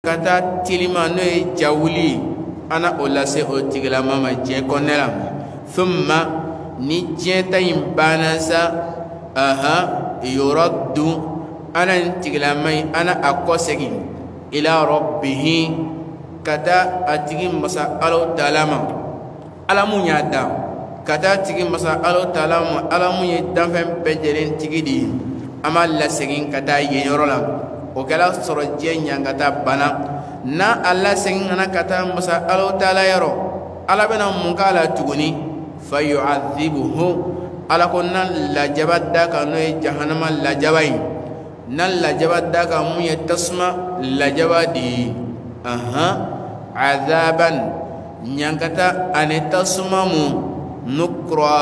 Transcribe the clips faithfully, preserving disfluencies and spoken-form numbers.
kata tilima no e jawuli ana olase o tigila mama je konela thumma ni jeta imbana sa aha yuraddu ana tigila mai ana akosegi ila rabbih kata atigi masa alo talama alamu nyada kata tigi masa alo talama alamu ye danfen bejelen tigidi amal la segin kata yeyorola o kala soro jenya kata bana na alla segin ana kata masa alo tala yaro ala bena munkala tuguni fayu'adhibuhu ala kunna la jabadda kanu jahannama la jabai nan la jabadda ka mu yatasma la jabadi aha azaban nyankata ane tasmamu nukra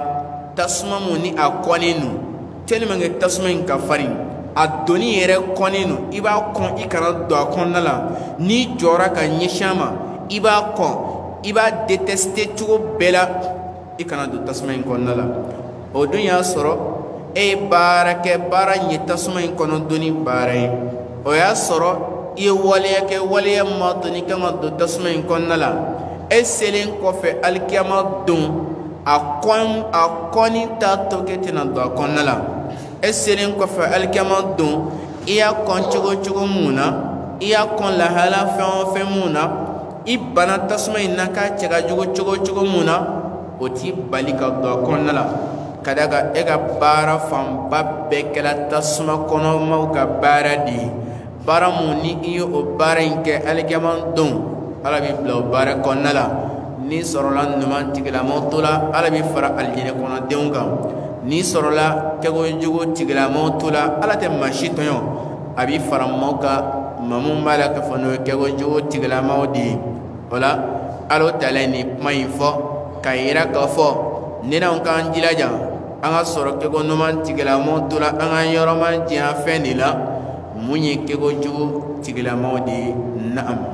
tasmamu ni akoninu telmange tasmin kafarin adoni yere koninu iba kon ikana do akonnala ni jora ka nyishama iba kon iba detester tugo bela ikana do tasmin konnala o dunya soro e barake bara ni tasmin kono doni bare o ya soro e waliya ke waliya matni kama do tasmin konnala e selen ko fe alkiyama dun akon akoni ta toketina do akonnala eselen ko fa alkama don iya kon chugo chugo muna iya kon la hala fe fe muna ibana tasma inaka chega chugo chugo chugo muna oti balika do konnala kadaga ega bara fam babbe kala tasma kono mau ka bara di bara muni iyo o bara inke alkama don ala bi blo bara konnala ni sorolan numan tigla motula ala bi fara aljine kono deunga ni sorola kego jugo tigla motula ala te mashitoyo abi faramoka mamun malaka fono kego jugo tigla modi wala alo talani maifo kayira kafo nina on kan jilaja anga soro kego numan tigla motula anga yoroma jia fenila munyi kego jugo tigla modi naam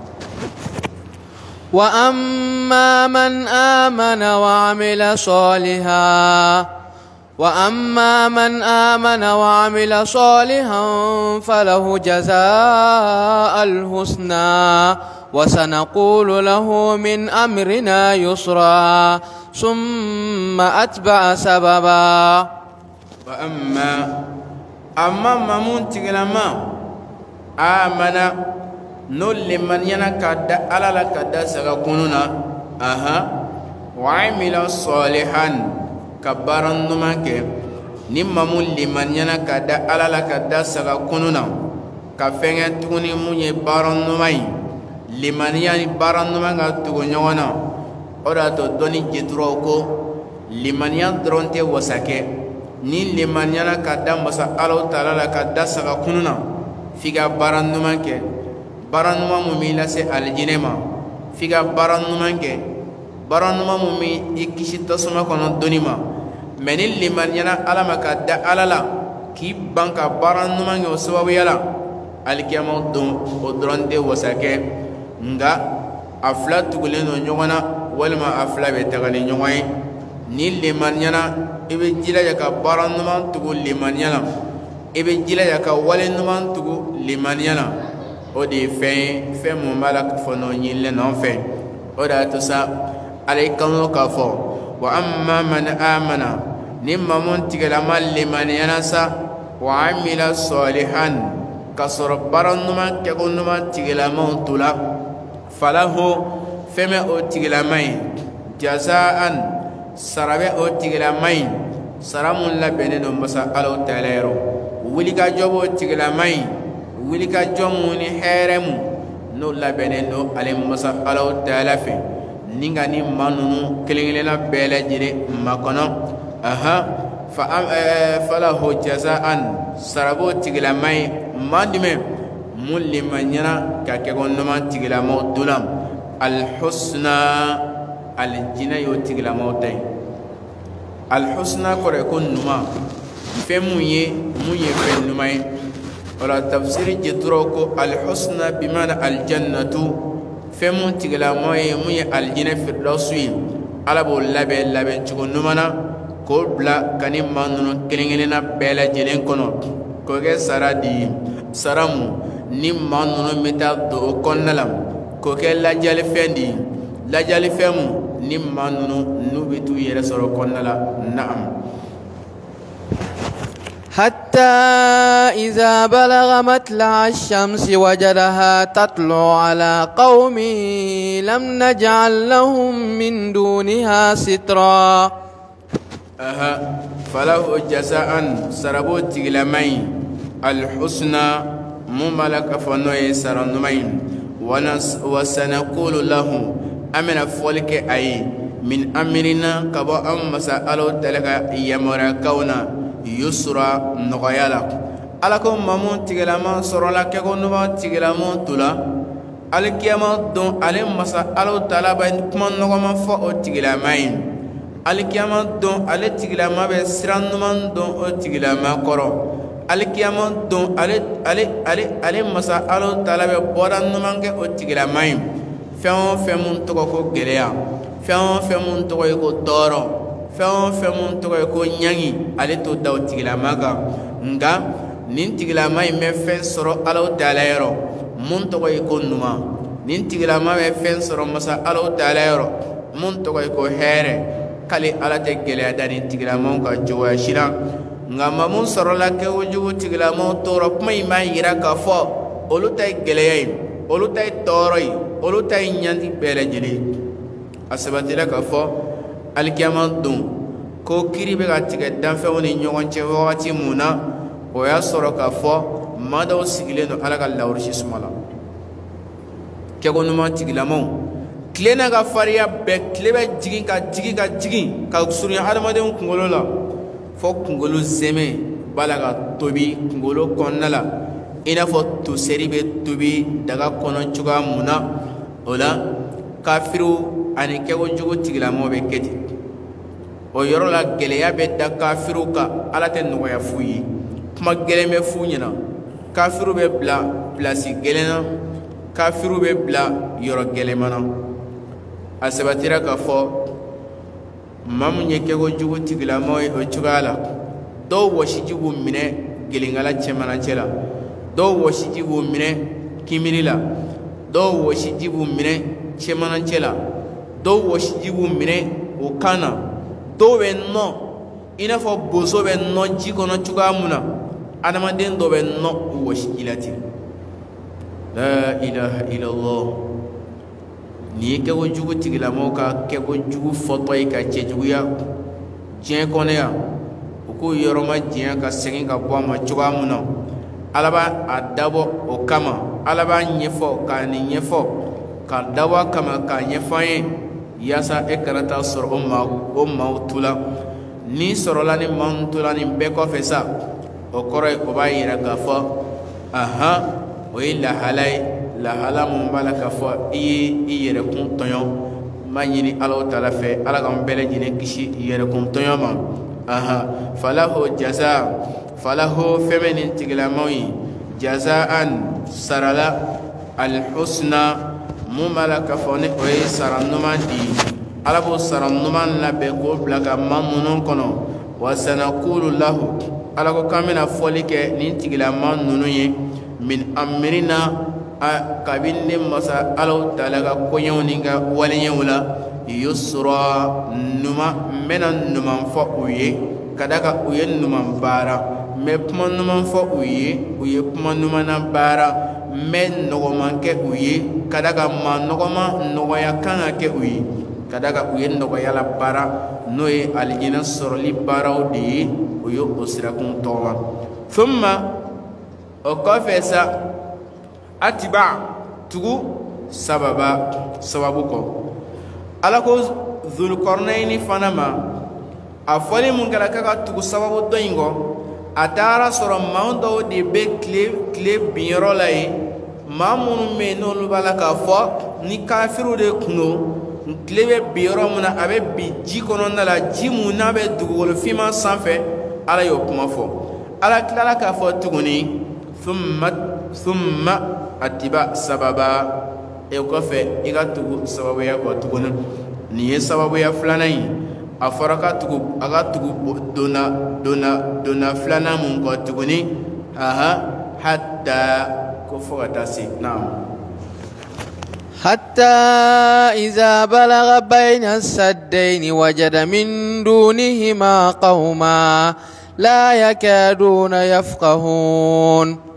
وأما من آمن وعمل صالحا وأما من آمن وعمل صالحا فله جزاء الحسنى وسنقول له من أمرنا يسرا ثم أتبع سببا وأما أما ممون تغلما آمن نول من ينكد على لكد سغكوننا أها وعمل صالحا كبارن نمك نممون لمن ينكد على لكد سغكوننا كفين توني مني بارن نمي لمن يعني بارن نمك تغنيونا أولا تدوني جدروكو لمن يدرون تي وسكي ni limanyana kadda masa Allah taala la kadda saga kununa figa barannuma ke barannuma mumila se aljinema figa barannuma ke barannuma mumi ikisi tasuma kono donima menil limanyana alama kadda alala ki banka barannuma nge sababu yala alkiyama don odronde wasake nga afla tuguleno nyogona walma afla be tagali nyogay ni limanyana ibe jila yaka baran numan tugu limanyana ibe jila yaka wale numan tugu limanyana o de fe fe mo malak fono nyille non fe o da to sa alaykano ka fo wa amma man amana nimma mon tigala mal limanyana sa wa amila salihan kasor baran numan ke gon numan tigala mon tula falahu feme o tigala mai jazaan sarabe o tigila mai saramun la beneno masa alo talero wulika jobo tigila mai wulika jomu ni heremu no la beneno ale masa alo talafe ninga ni manunu kelengelela bele jire makono aha fa falahu jazaan sarabo tigila mai mandime mullimanyana ka ke gonno tigila mo dulam al husna aljina yo tigla mawtay alhusna kore kun numa femuye muye fen numay wala tafsir jitro ko alhusna bimana aljannatu femu tigla moye muye aljina firdausi alabo labe labe chugo numana ko bla kanim manunu kelengelena bela jelen kono ko ge saradi saramu ni maa ninnu bɛ taa don o kɔnɔna la k'o kɛ lajalifɛn de ye lajalifɛn mun ni maa ninnu n'u bɛ t'u yɛrɛ sɔrɔ o kɔnɔna la naam. حتى إذا بلغ مطلع الشمس وجدها تطلع على قوم لم نجعل لهم من دونها سترا. أها فله جزاء سربو تغلمين الحسنى مملك فنوي سرنمين وسنقول له أمن فولك أي من أمرنا كبا أم مسألة تلك يمر كونا يسرا نغيالا ألكم مامون تغلما سرلا كغنوا تغلما تولا الكيما دون ألم مسألة تلابا كمان نغما فو تغلمين الكيما دون ألي تغلما بسران نمان دون تغلما كرو الكيما دون ألي ألي ألي ألي مسألة تلابا بوران نمان كي تغلمين فهم فهم تغوكو غليا فهم فهم تغوكو دورو فهم فهم تغوكو نياني ألي تو داو تغلما كا nga nin tigilama in bɛ fɛn sɔrɔ Alahu Taala yɔrɔ mun tɔgɔ ye ko ɲuman nin tigilama bɛ fɛn sɔrɔ masa Alahu Taala yɔrɔ mun tɔgɔ ye ko hɛrɛ k'ale Ala tɛ gɛlɛya da nin tigilamaw ka cogoya si la nga ma mun sɔrɔla kɛkojugu tigilamaw tɔɔrɔ kuma in b'a yira k'a fɔ olu ta ye gɛlɛya ye olu ta ye tɔɔrɔ ye olu ta ye ɲanti bɛɛ lajɛlen ye a sabatila k'a fɔ alikiyama don ko kiri bɛ ka tigɛ danfɛnw ni ɲɔgɔn cɛ wagati mun na o y'a sɔrɔ k'a fɔ maa dɔw sigilen don Ala ka lawurusi suma la kɛko ɲuman tigilamaw tile n'a ka fariya bɛɛ tile bɛ jigin ka jigin ka jigin ka surunya adamadenw kunkolo la fo kunkolo zɛmɛ b'a la ka tobi kunkolo kɔnɔna la i n'a fɔ toseri bɛ tobi daga kɔnɔ cogoya mun na o la kafiriw ani kɛkojugu tigilamaw bɛ kɛ ten o yɔrɔ la gɛlɛya bɛ da kafiriw kan Ala tɛ nɔgɔya f'u ye kuma gɛlɛn bɛ f'u ɲɛna kafiriw bɛ bila pilasi gɛlɛn na kafiriw bɛ bila yɔrɔ gɛlɛman na a sabatira k'a fɔ maa mun ye kɛkojugu tigilamaw ye o cogoya la dɔw wɔsiji b'u minɛ gɛlɛnkala cɛmancɛ la dɔw wɔsiji b'u minɛ kinbiri la dɔw wɔsiji b'u minɛ cɛmancɛ la dɔw wɔsiji b'u minɛ o kan na dɔw bɛ nɔ i n'a fɔ bozo bɛ nɔ ji kɔnɔ cogoya mun na adamaden dɔ bɛ nɔ o wɔsiji la ten la ilaha illallah nin ye kɛkojugu tigilamɔgɔw ka kɛkojugu fɔtɔ ye ka cɛjuguya diɲɛ kɔnɔ yan u k'u yɔrɔ ma diɲɛ ka segin ka bɔ a ma cogoya mun na Ala b'a a dabɔ o kama Ala b'a ɲɛfɔ k'a nin ɲɛfɔ k'a dabɔ a kama k'a ɲɛfɔ an ye yaasa e kana taa sɔrɔ o maa o maaw tu la ni sɔrɔla ni maa min tu la nin bɛɛ kɔfɛ sa o kɔrɔ ye o b'a yira k'a fɔ ahan o ye lahala ye lahala mun b'a la k'a fɔ i ye i yɛrɛkun tɔɲɔ n b'a ɲini Alahu Taala fɛ Ala k'an bɛɛ lajɛlen kisi yɛrɛkun tɔɲɔ ma ahan falahu jaza falahu fɛn bɛ nin tigilamaw ye jazaan sarala alhusna mun b'a la k'a fɔ ni o ye sara ɲuman di Ala b'o sara ɲuman labɛn k'o bila ka maa minnu kɔnɔ wa sanaqulu lahu Ala ko k'an bɛna fɔli kɛ nin tigilama ninnu ye min amirina a kabini ne masa Alahu Taala ka koɲɛw ni ka waleɲɛw la yusra ɲuman n bɛna ɲuman fɔ u ye ka da kan u ye ɲuman baara n bɛ kuma ɲuman fɔ u ye u ye kuma ɲuman na baara n bɛ nɔgɔman kɛ u ye ka da kan maa nɔgɔman nɔgɔya kan ka kɛ u ye ka da kan u ye nɔgɔya la baara n'o ye alijinɛ sɔrɔli baaraw de ye o ye o sirakun tɔgɔma thumma o kɔfɛ sa atiba tugu sababa sababu kɔ Ala ko Zulkarnaini fana ma a fɔli mun kɛra k'a ka tugu sababu dɔ in kɔ a taara sɔrɔ maa dɔw de bɛ tile tile binyɔrɔ la yen maa minnu bɛ yen n'olu b'a la k'a fɔ ni kafiriw de kun don tile bɛ bi yɔrɔ min na a bɛ bi ji kɔnɔna la ji mun n'a bɛ dugukolo finman sanfɛ Ala y'o kuma fɔ Ala tilala k'a fɔ tuguni thumma thumma atiba sababa e kɔfɛ i ka tugu sababuya kɔ tuguni nin ye sababuya filanan ye a fɔra ka tugu a ka tugu donna donna donna filanan mun kɔ tuguni aha hatta ko وفغتاسي نعم. حتى إذا بلغ بين السدين وجد من دونهما قوما لا يكادون يفقهون